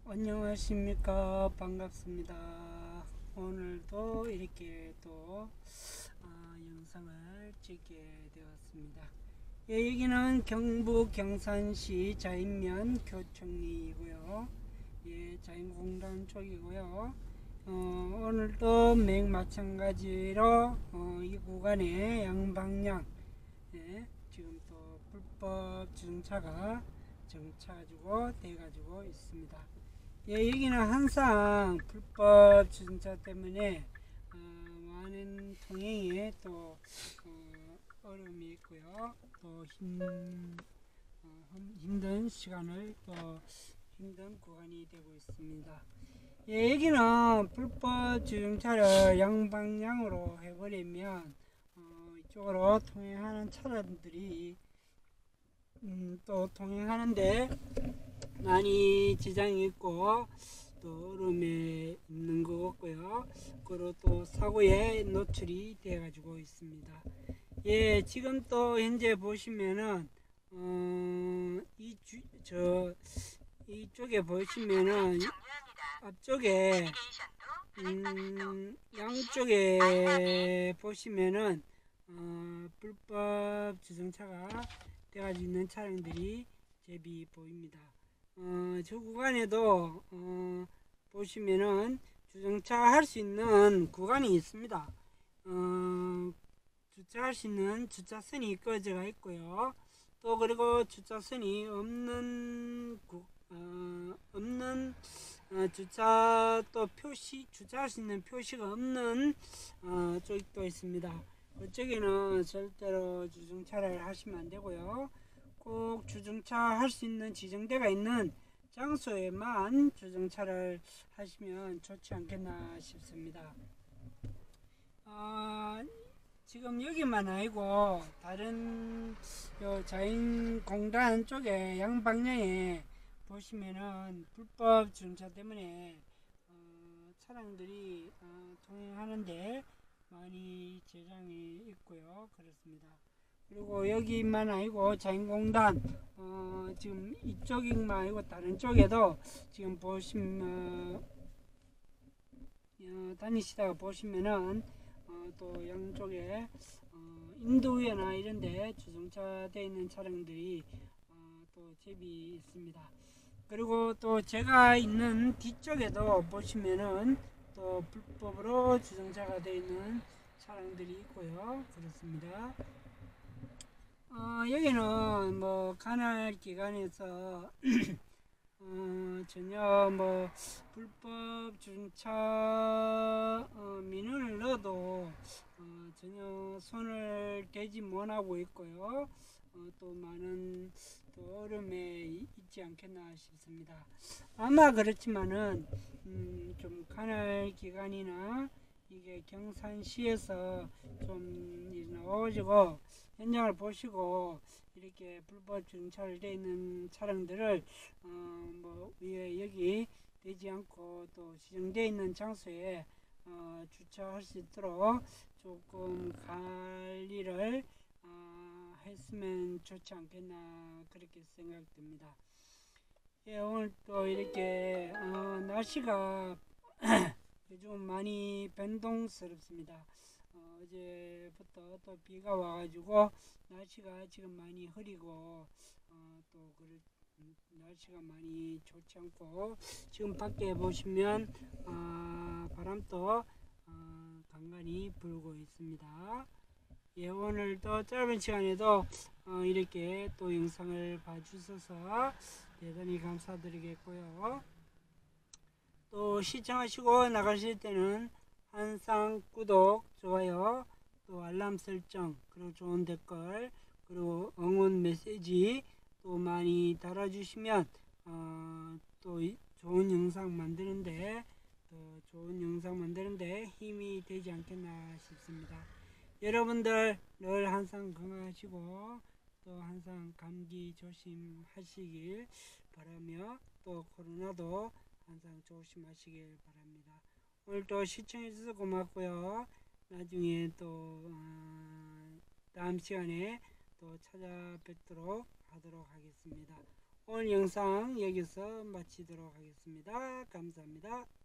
안녕하십니까. 반갑습니다. 오늘도 이렇게 또 영상을 찍게 되었습니다. 예, 여기는 경북 경산시 자인면 교청리이고요. 예, 자인공단 쪽이고요. 오늘도 맥 마찬가지로 이 구간에 양방향, 예, 지금 또 불법 주정차가 정차가지고 돼가지고 있습니다. 예, 여기는 항상 불법 주정차 때문에 많은 통행에 또 어려움이 있고요. 또 힘든 시간을 또 힘든 구간이 되고 있습니다. 예, 여기는 불법 주정차를 양방향으로 해버리면 이쪽으로 통행하는 차량들이 또 통행하는데 많이 지장이 있고 또 어려움에 있는 것 같고요. 그리고 또 사고에 노출이 되어 가지고 있습니다. 예, 지금 또 현재 보시면은 이쪽에 보시면은 앞쪽에 양쪽에 보시면은 불법 주정차가 되어가지고 있는 차량들이 제비 보입니다. 저 구간에도 보시면은 주정차 할 수 있는 구간이 있습니다. 주차할 수 있는 주차선이 꺼져가 있고요. 또 그리고 주차선이 없는 주차 또 표시 주차할 수 있는 표시가 없는 쪽도 있습니다. 그쪽에는 절대로 주정차를 하시면 안 되고요. 꼭 주정차 할 수 있는 지정대가 있는 장소에만 주정차를 하시면 좋지 않겠나 싶습니다. 지금 여기만 아니고 다른 자인공단 쪽에 양방향에 보시면은 불법 주정차 때문에 차량들이 통행하는데 많이 지장이 있고요. 그렇습니다. 그리고 여기만 아니고 자인공단 지금 이쪽만 아니고 다른 쪽에도 지금 보시면 다니시다가 보시면은 또 양쪽에 인도위나 이런데 주정차되어 있는 차량들이 또 제비 있습니다. 그리고 또 제가 있는 뒤쪽에도 보시면은 또 불법으로 주정차가 되어 있는 차량들이 있고요. 그렇습니다. 여기는 뭐 관할 기관에서 전혀 뭐 불법 주정차 민원을 넣어도 전혀 손을 대지 못하고 있고요. 또 많은 또 어려움에 있지 않겠나 싶습니다. 아마 그렇지만은 좀 관할 기관이나 이게 경산시에서 좀 나와가지고 현장을 보시고 이렇게 불법 주정차를 되어 있는 차량들을 뭐 위에 여기 되지 않고 또 지정되어 있는 장소에 주차할 수 있도록 조금 관리를 했으면 좋지 않겠나 그렇게 생각됩니다. 예, 오늘 또 이렇게 날씨가 요즘 많이 변동스럽습니다. 어제부터 또 비가 와가지고 날씨가 지금 많이 흐리고 또 날씨가 많이 좋지 않고 지금 밖에 보시면 바람도 간간히 불고 있습니다. 예, 오늘도 짧은 시간에도 이렇게 또 영상을 봐주셔서 대단히 감사드리겠고요. 또 시청하시고 나가실 때는 항상 구독, 좋아요, 또 알람 설정, 그리고 좋은 댓글, 그리고 응원 메시지 또 많이 달아주시면 또 좋은 영상 만드는데 힘이 되지 않겠나 싶습니다. 여러분들 늘 항상 건강하시고 또 항상 감기 조심하시길 바라며 또 코로나도 항상 조심하시길 바랍니다. 오늘도 시청해주셔서 고맙고요. 나중에 또 다음 시간에 또 찾아뵙도록 하겠습니다. 오늘 영상 여기서 마치도록 하겠습니다. 감사합니다.